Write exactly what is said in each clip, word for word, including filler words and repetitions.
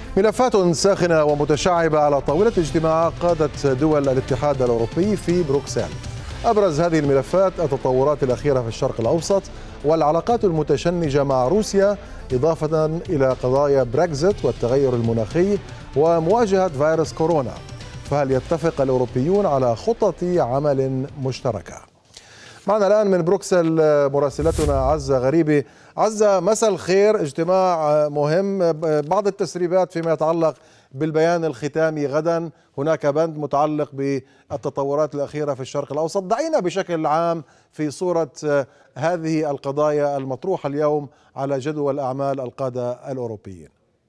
ملفات ساخنة ومتشعبة على طاولة اجتماع قادة دول الاتحاد الأوروبي في بروكسل. أبرز هذه الملفات التطورات الأخيرة في الشرق الأوسط والعلاقات المتشنجة مع روسيا، إضافة إلى قضايا بريكزيت والتغير المناخي ومواجهة فيروس كورونا. فهل يتفق الأوروبيون على خطط عمل مشتركة؟ معنا الآن من بروكسل مراسلتنا عزة غريبي. عزة، مساء الخير. اجتماع مهم، بعض التسريبات فيما يتعلق بالبيان الختامي غدا، هناك بند متعلق بالتطورات الأخيرة في الشرق الأوسط. دعينا بشكل عام في صورة هذه القضايا المطروحة اليوم على جدول أعمال القادة الأوروبيين.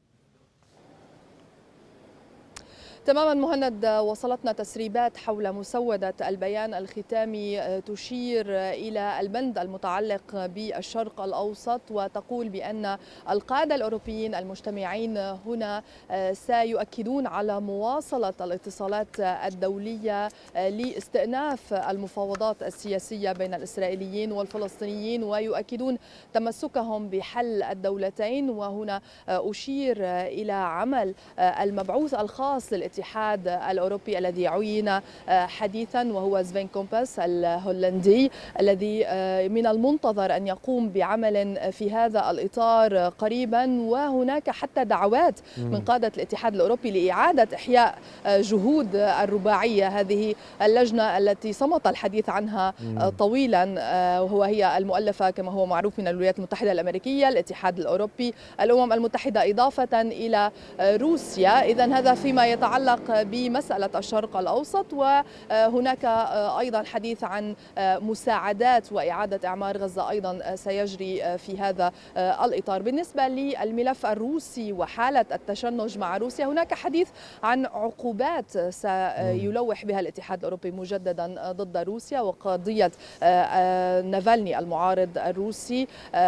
تماما مهند، وصلتنا تسريبات حول مسودة البيان الختامي تشير إلى البند المتعلق بالشرق الأوسط، وتقول بأن القادة الأوروبيين المجتمعين هنا سيؤكدون على مواصلة الاتصالات الدولية لاستئناف المفاوضات السياسية بين الإسرائيليين والفلسطينيين، ويؤكدون تمسكهم بحل الدولتين. وهنا أشير إلى عمل المبعوث الخاص للاتحاد الأوروبي الذي عين حديثا، وهو سفين كومباس الهولندي، الذي من المنتظر أن يقوم بعمل في هذا الإطار قريبا. وهناك حتى دعوات من قادة الاتحاد الأوروبي لإعادة إحياء جهود الرباعية، هذه اللجنة التي صمت الحديث عنها طويلا، وهو هي المؤلفة كما هو معروف من الولايات المتحدة الأمريكية، الاتحاد الأوروبي، الأمم المتحدة، إضافة إلى روسيا. إذن هذا فيما يتعلق بمسألة الشرق الأوسط. وهناك أيضا حديث عن مساعدات وإعادة إعمار غزة أيضا سيجري في هذا الإطار. بالنسبة للملف الروسي وحالة التشنج مع روسيا، هناك حديث عن عقوبات سيلوح بها الاتحاد الأوروبي مجددا ضد روسيا وقضية نافالني المعارض الروسي.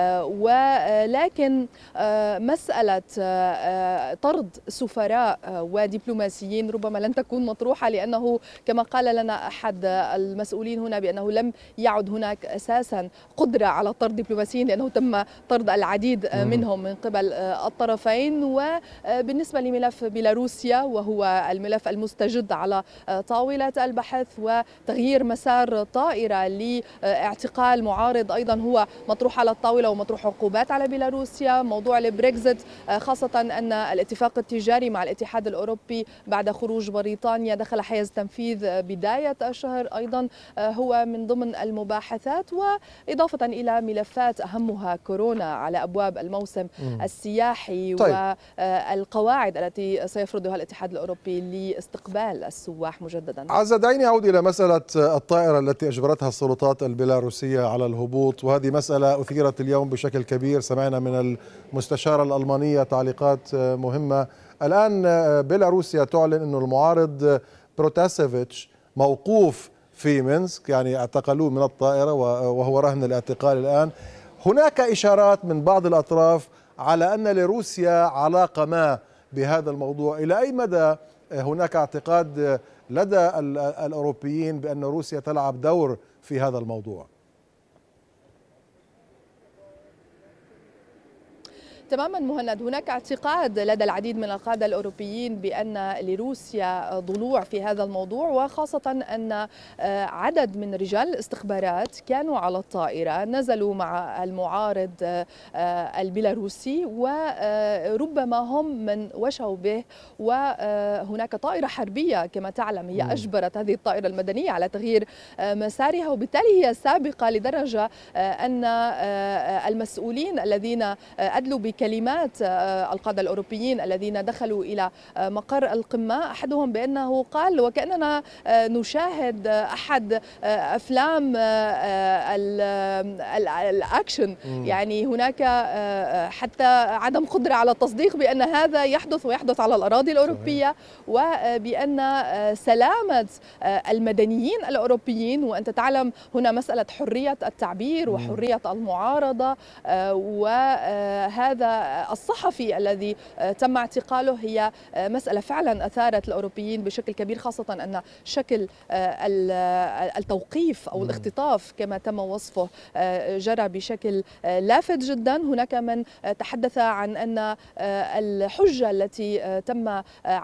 ولكن مسألة طرد سفراء ودبلوماسيين ربما لن تكون مطروحة، لأنه كما قال لنا أحد المسؤولين هنا بأنه لم يعد هناك أساسا قدرة على طرد دبلوماسيين، لأنه تم طرد العديد منهم من قبل الطرفين. وبالنسبة لملف بيلاروسيا، وهو الملف المستجد على طاولة البحث، وتغيير مسار طائرة لاعتقال معارض أيضا هو مطروح على الطاولة، ومطروح عقوبات على بيلاروسيا. موضوع البريكزيت، خاصة أن الاتفاق التجاري مع الاتحاد الأوروبي بعد خروج بريطانيا دخل حيز تنفيذ بداية الشهر، أيضا هو من ضمن المباحثات. وإضافة إلى ملفات أهمها كورونا على أبواب الموسم م. السياحي طيب. والقواعد التي سيفرضها الاتحاد الأوروبي لاستقبال السواح مجددا. عزة، دعيني أعود إلى مسألة الطائرة التي أجبرتها السلطات البيلاروسية على الهبوط، وهذه مسألة أثيرت اليوم بشكل كبير. سمعنا من المستشارة الألمانية تعليقات مهمة. الآن بيلاروسيا تعلن أن المعارض بروتاسيفيتش موقوف في مينسك، يعني اعتقلوه من الطائرة وهو رهن الاعتقال الآن. هناك إشارات من بعض الأطراف على أن لروسيا علاقة ما بهذا الموضوع. إلى أي مدى هناك اعتقاد لدى الأوروبيين بأن روسيا تلعب دور في هذا الموضوع؟ تماما مهند، هناك اعتقاد لدى العديد من القادة الأوروبيين بأن لروسيا ضلوع في هذا الموضوع، وخاصة أن عدد من رجال الاستخبارات كانوا على الطائرة، نزلوا مع المعارض البيلاروسي، وربما هم من وشوا به. وهناك طائرة حربية كما تعلم هي أجبرت هذه الطائرة المدنية على تغيير مسارها، وبالتالي هي سابقة لدرجة أن المسؤولين الذين أدلوا بكلمات القادة الأوروبيين الذين دخلوا إلى مقر القمة، أحدهم بأنه قال وكأننا نشاهد أحد أفلام الأكشن، يعني هناك حتى عدم قدرة على التصديق بأن هذا يحدث ويحدث على الأراضي الأوروبية، وبأن سلامة المدنيين الأوروبيين، وأنت تعلم هنا مسألة حرية التعبير وحرية المعارضة، وهذا هذا الصحفي الذي تم اعتقاله هي مسألة فعلا أثارت الأوروبيين بشكل كبير، خاصة أن شكل التوقيف أو الاختطاف كما تم وصفه جرى بشكل لافت جدا. هناك من تحدث عن أن الحجة التي تم